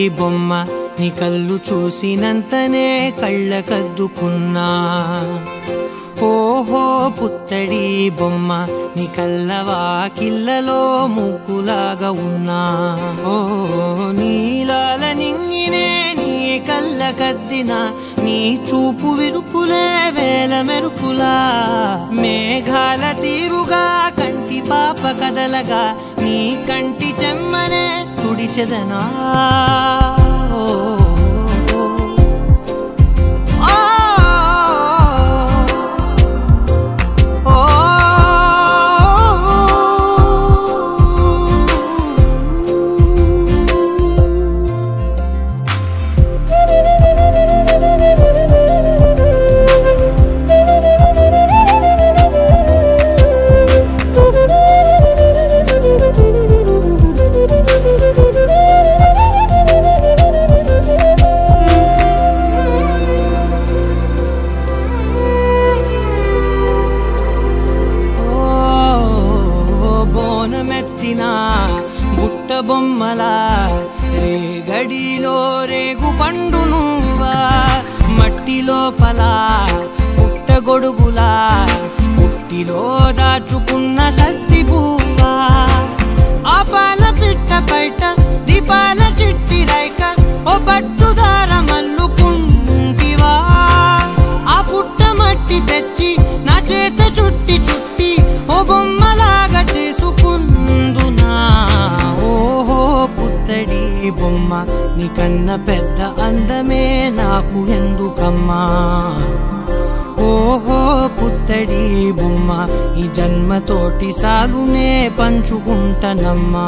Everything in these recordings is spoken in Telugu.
బొమ్మ నీ కళ్ళు చూసినంతనే కళ్ళకద్దుకున్నా ఓహో పుత్తడి బొమ్మ నీ కళ్ళవాకిళ్ళలో ముగ్గులాగా ఉన్నా ఓ నీలాల నింగినే నీ కళ్ళకద్దిన నీ చూపు విరుపులే వేల మెరుపులా మేఘాల తీరుగా కంటి పాప కదలగా నీ కంటి చెమ్మనే తుడిచెదనా బుట్ట బొమ్మలా రేగడిలో రేగు పండు నువ్వా మట్టి లోపల పుట్ట గొడుగులా పుట్టిలో దాచుకున్న సత్తి పువ్వా ఆపాల పిట్ట బయట దీపాల చిట్టి రైక ఓ పట్టుదార మల్లుకుంటివా ఆ పుట్ట మట్టి తెచ్చి నా చేత చుట్టి చుట్టి ఓ బొమ్మలాగా చేసుకుందునా ఓహో పుత్తడి బొమ్మ నీకన్న పెద్ద అందమే నాకు ఎందుకమ్మా ఓహో పుత్తడి బొమ్మ ఈ జన్మతోటి సాలునే పంచుకుంటనమ్మా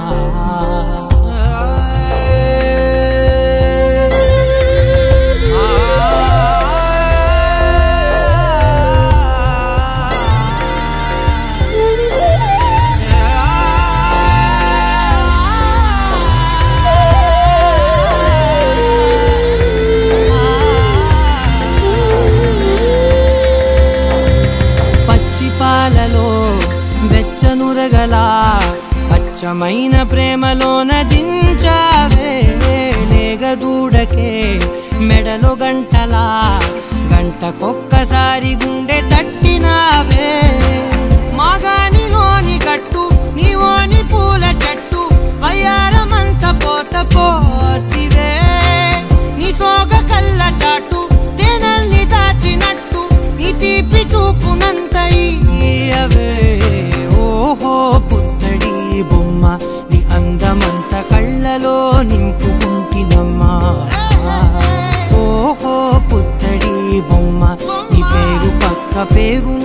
పాలలో వెచ్చనురగలా పచ్చమైన ప్రేమలోన దించావే లేగదూడకే మెడలో గంటలా గంటకొక్కసారి గుండె తట్టినావే మాగానిలోని గట్టు నీవోని పూల చెట్టు వయ్యారమంత పోత పోస్తివే నీ సోగ కళ్ళ చాటు తేనల్ని దాచినట్టు నీ తీపి చూపునంత ఓహో పుత్తడి బొమ్మ నీ అందమంత కళ్ళలో నింపుకుంటినమ్మా ఓహో పుత్తడి బొమ్మ నీ పేరు పక్క పేరు